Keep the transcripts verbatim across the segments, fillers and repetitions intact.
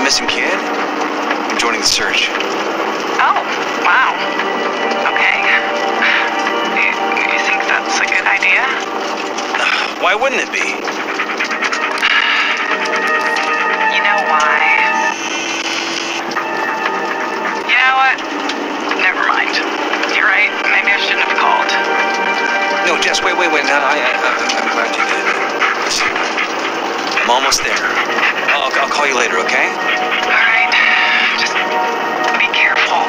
missing kid? I'm joining the search. Oh, wow. Okay. You, you think that's a good idea? Why wouldn't it be? You know why? You know what? Never mind. You're right. Maybe I shouldn't have called. No, Jess, wait, wait, wait. No, I, I, I'm glad you did. Listen, I'm almost there. I'll, I'll call you later, okay? All right. Just be careful.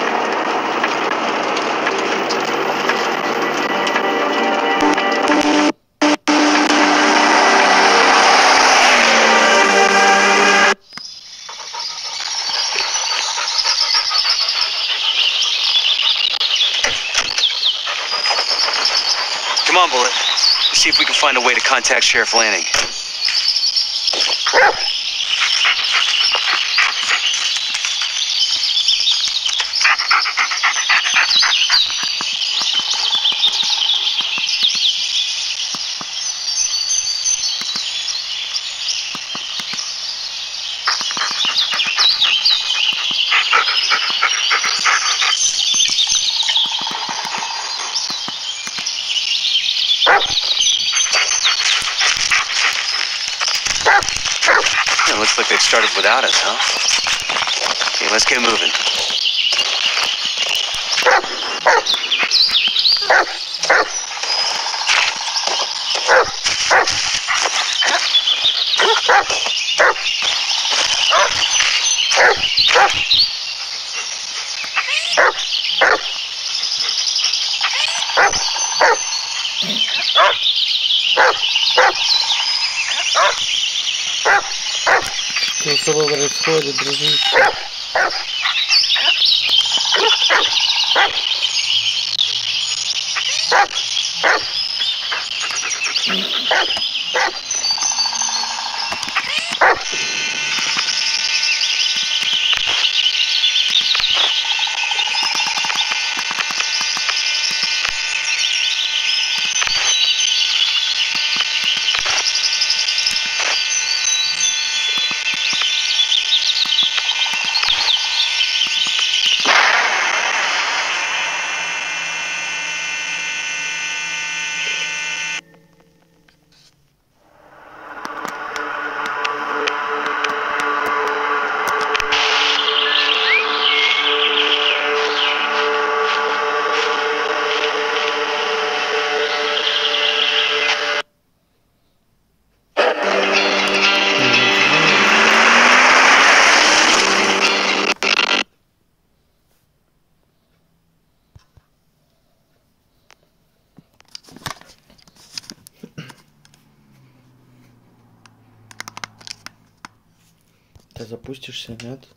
Come on, Bullet. Let's see if we can find a way to contact Sheriff Lanning. Yeah, looks like they've started without us, huh? Okay, let's get moving. Что с тобой происходит, дружище? Ты запустишься, нет?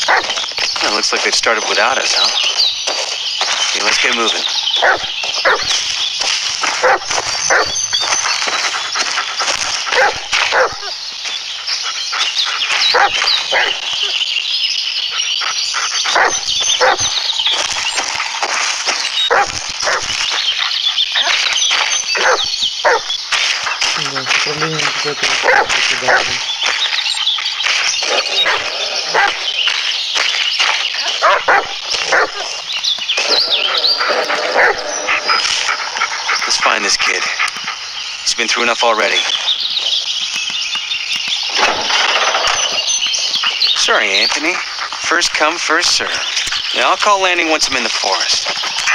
Well, it looks like they've started without us, huh? Okay, let's get moving. Да, с управлением какое-то туда. Let's find this kid. He's been through enough already. Sorry, Anthony. First come, first serve. Yeah, I'll call landing once I'm in the forest.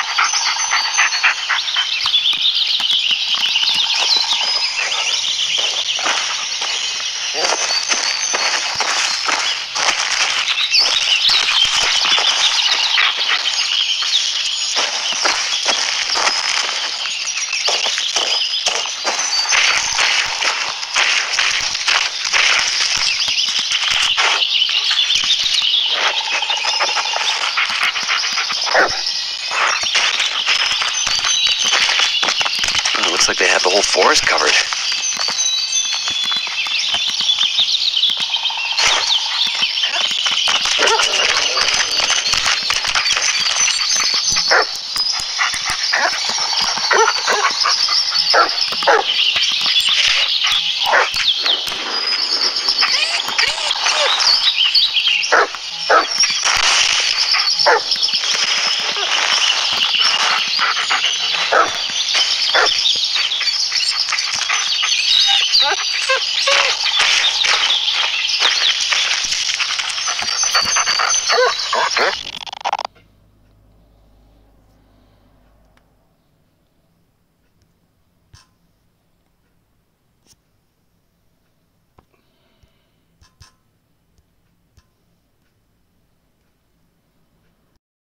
Oh, looks like they have the whole forest covered. Huh?